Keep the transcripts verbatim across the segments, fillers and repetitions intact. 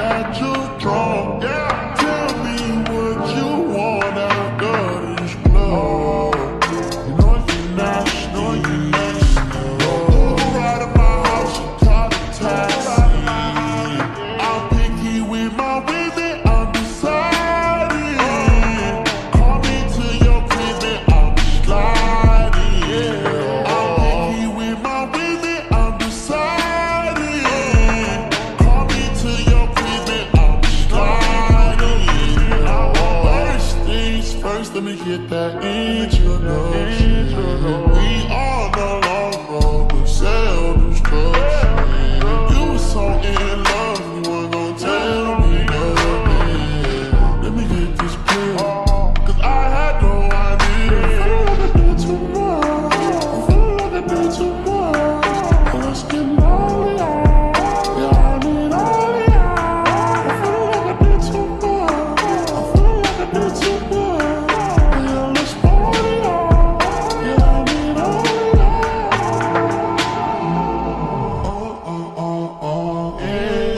that you're drunk. Yeah. Tell me what you want out of this club. You know you're nasty, know you're nasty. Don't Uber right at my house, you call a taxi. I'm picky with my women, I'm deciding. Call me to your crib and I'm sliding. I'm picky with my women, I'm deciding. Call me to your crib and I'm sliding. First things first, let me get that introduction. We on the long road, but seldom structure. You was so in love, you weren't gon' tell me nothing. Let me get this pill, cause I had no idea. I feel like I did too much. I feel like I did too much. Let's get molly on. Yeah, I need all of y'all. I feel like I did too much. I feel like I did too much. Yeah, let's party on. Yeah, I need all of y'all. Oh, oh, oh, oh, yeah.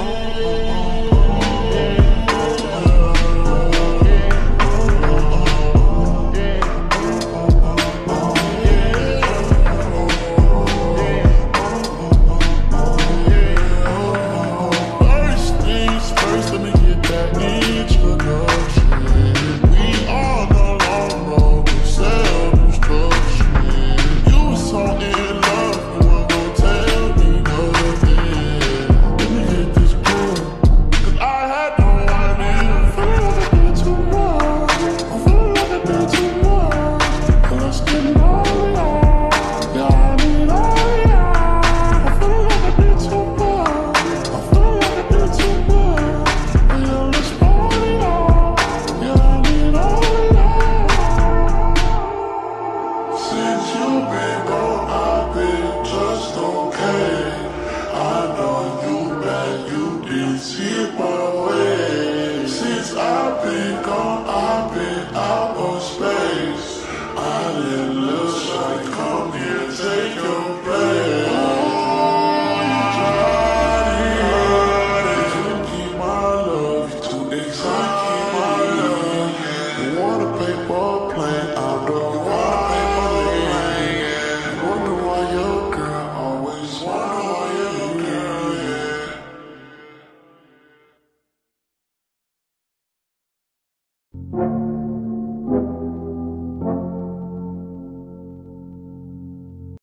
First things first, let me get that introduction. We on the long road, but seldom structure. You was so in love, you weren't gon' tell me nothing. Let me get this pill, cause I had no idea. I feel like I did too much. I feel like I did too much. Let's get molly on. Yeah, I need all of y'all. I feel like I did too much. I feel like I did too much. Yeah, let's party on. Yeah, I need all of y'all. Since you been gone, I've been just okay. I know you bad, you didn't see it my way. Since I've been gone, I've been out of space. I let little shawty come here and take your place. Oh, you tried it. You keep my love, you too excited, keep my love. You want a paper plane, I know you want a paper plane. You wonder why your girl always wonder why your girl, yeah.